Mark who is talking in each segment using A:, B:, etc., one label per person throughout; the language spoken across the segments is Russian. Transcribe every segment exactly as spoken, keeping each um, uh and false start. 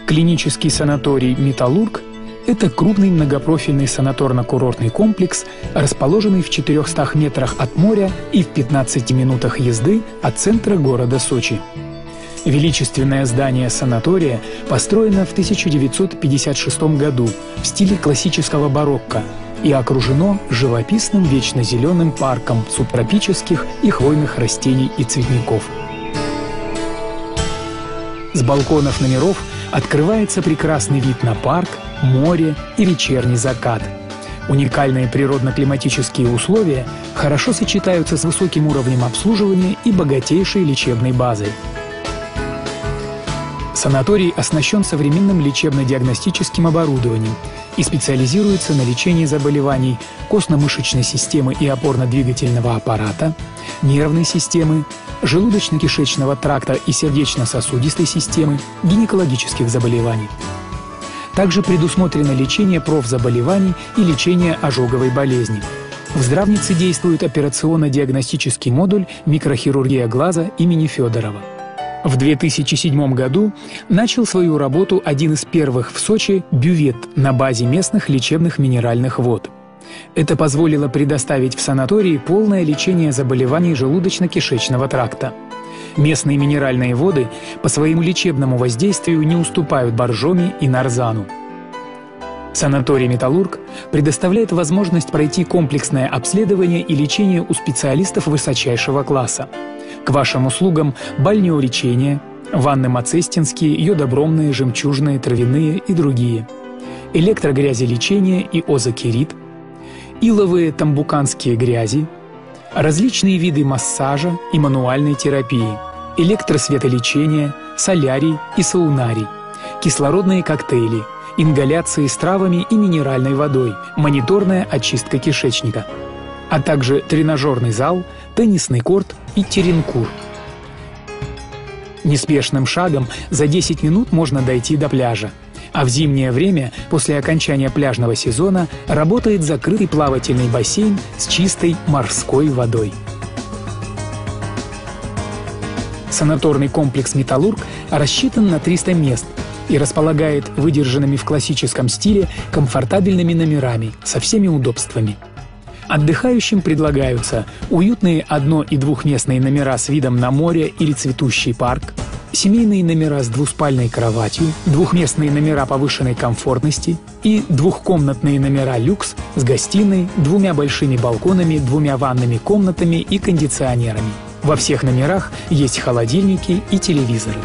A: Клинический санаторий «Металлург» – это крупный многопрофильный санаторно-курортный комплекс, расположенный в четырёхстах метрах от моря и в пятнадцати минутах езды от центра города Сочи. Величественное здание санатория построено в тысяча девятьсот пятьдесят шестом году в стиле классического барокко и окружено живописным вечно зеленым парком субтропических и хвойных растений и цветников. С балконов номеров открывается прекрасный вид на парк, море и вечерний закат. Уникальные природно-климатические условия хорошо сочетаются с высоким уровнем обслуживания и богатейшей лечебной базой. Санаторий оснащен современным лечебно-диагностическим оборудованием и специализируется на лечении заболеваний костно-мышечной системы и опорно-двигательного аппарата, нервной системы, желудочно-кишечного тракта и сердечно-сосудистой системы, гинекологических заболеваний. Также предусмотрено лечение профзаболеваний и лечение ожоговой болезни. В здравнице действует операционно-диагностический модуль «Микрохирургия глаза» имени Федорова. В две тысячи седьмом году начал свою работу один из первых в Сочи бювет на базе местных лечебных минеральных вод. Это позволило предоставить в санатории полное лечение заболеваний желудочно-кишечного тракта. Местные минеральные воды по своему лечебному воздействию не уступают боржоми и нарзану. Санаторий «Металлург» предоставляет возможность пройти комплексное обследование и лечение у специалистов высочайшего класса. К вашим услугам бальнеолечение, ванны мацестинские, йодобромные, жемчужные, травяные и другие, электрогрязелечение и озокерит, иловые тамбуканские грязи, различные виды массажа и мануальной терапии, электросветолечение, солярий и саунарий, кислородные коктейли, ингаляции с травами и минеральной водой, мониторная очистка кишечника, а также тренажерный зал, теннисный корт и теренкур. Неспешным шагом за десять минут можно дойти до пляжа. А в зимнее время, после окончания пляжного сезона, работает закрытый плавательный бассейн с чистой морской водой. Санаторный комплекс «Металлург» рассчитан на триста мест и располагает выдержанными в классическом стиле комфортабельными номерами со всеми удобствами. Отдыхающим предлагаются уютные одно- и двухместные номера с видом на море или цветущий парк, семейные номера с двуспальной кроватью, двухместные номера повышенной комфортности и двухкомнатные номера люкс с гостиной, двумя большими балконами, двумя ванными комнатами и кондиционерами. Во всех номерах есть холодильники и телевизоры.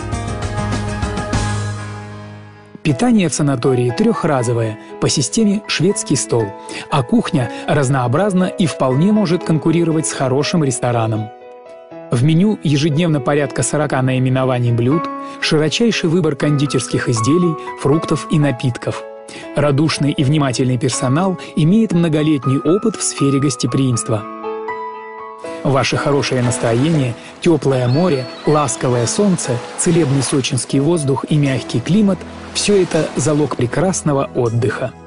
A: Питание в санатории трехразовое по системе «шведский стол», а кухня разнообразна и вполне может конкурировать с хорошим рестораном. В меню ежедневно порядка сорока наименований блюд, широчайший выбор кондитерских изделий, фруктов и напитков. Радушный и внимательный персонал имеет многолетний опыт в сфере гостеприимства. Ваше хорошее настроение, теплое море, ласковое солнце, целебный сочинский воздух и мягкий климат – все это залог прекрасного отдыха.